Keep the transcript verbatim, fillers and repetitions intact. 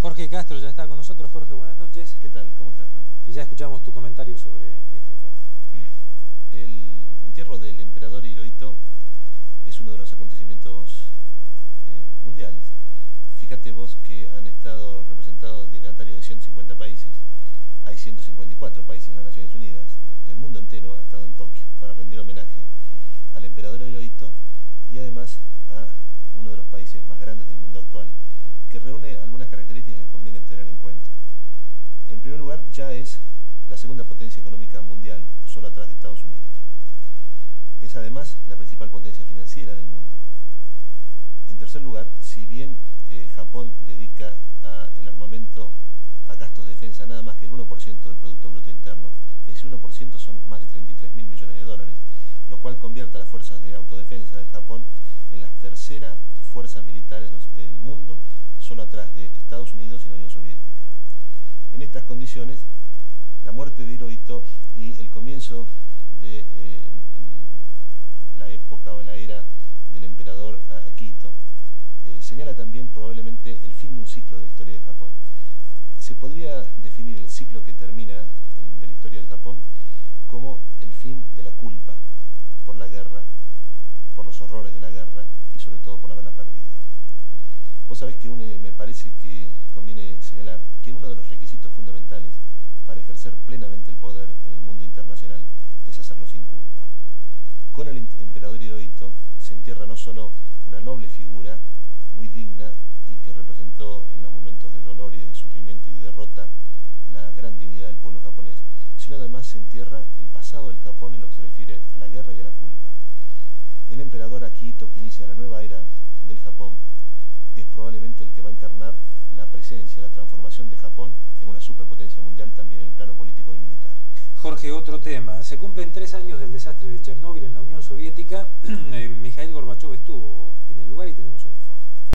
Jorge Castro ya está con nosotros. Jorge, buenas noches. ¿Qué tal? ¿Cómo estás? Y ya escuchamos tu comentario sobre este informe. El entierro del emperador Hirohito es uno de los acontecimientos eh, mundiales. Fíjate vos que han estado representados dignatarios de ciento cincuenta países. Hay ciento cincuenta y cuatro países en las Naciones Unidas. El mundo entero ha estado en Tokio para rendir homenaje al emperador Hirohito y además a uno de los países más grandes del mundo actual, que reúne algunas características que conviene tener en cuenta. En primer lugar, ya es la segunda potencia económica mundial, solo atrás de Estados Unidos. Es además la principal potencia financiera del mundo. En tercer lugar, si bien eh, Japón dedica al armamento, a gastos de defensa, nada más que el uno por ciento del Producto Bruto Interno, ese uno por ciento son más de treinta y tres mil millones de dólares, lo cual convierte a las fuerzas de autodefensa del Japón en las terceras fuerzas militares del mundo, solo atrás de Estados Unidos y la Unión Soviética. En estas condiciones, la muerte de Hirohito y el comienzo de eh, el, la época o la era del emperador Akihito eh, señala también probablemente el fin de un ciclo de la historia de Japón. Se podría definir el ciclo que termina el, de la historia del Japón como el fin de la culpa por la guerra, por los horrores de la guerra y sobre todo por haberla perdido. Vos sabés que une, me parece que conviene señalar que uno de los requisitos fundamentales para ejercer plenamente el poder en el mundo internacional es hacerlo sin culpa. Con el emperador Hirohito se entierra no solo una noble figura, muy digna y que representó en los momentos de dolor y de sufrimiento y de derrota la gran dignidad del pueblo japonés, sino además se entierra el pasado del Japón en lo que se refiere a la guerra y a la culpa. El emperador Akihito, que inicia la nueva era del Japón, es probablemente el que va a encarnar la presencia, la transformación de Japón en una superpotencia mundial también en el plano político y militar. Jorge, otro tema. Se cumplen tres años del desastre de Chernóbil en la Unión Soviética.